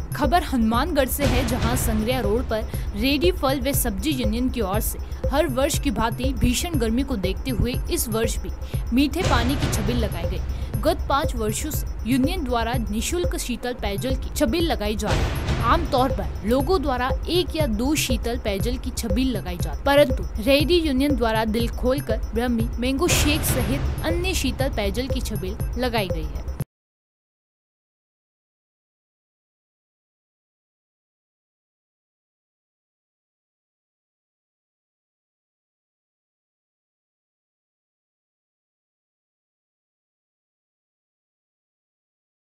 खबर हनुमानगढ़ से है, जहां संग्रिया रोड पर रेडी फल व सब्जी यूनियन की ओर से हर वर्ष की भांति भीषण गर्मी को देखते हुए इस वर्ष भी मीठे पानी की छबील लगाई गई। गत 5 वर्षों से यूनियन द्वारा निःशुल्क शीतल पेयजल की छबील लगाई जा रही है। आमतौर पर लोगों द्वारा 1 या 2 शीतल पेयजल की छबील लगाई जाती, परंतु रेडी यूनियन द्वारा दिल खोलकर ब्रह्मी, मैंगो शेक सहित अन्य शीतल पेयजल की छबील लगाई गई है।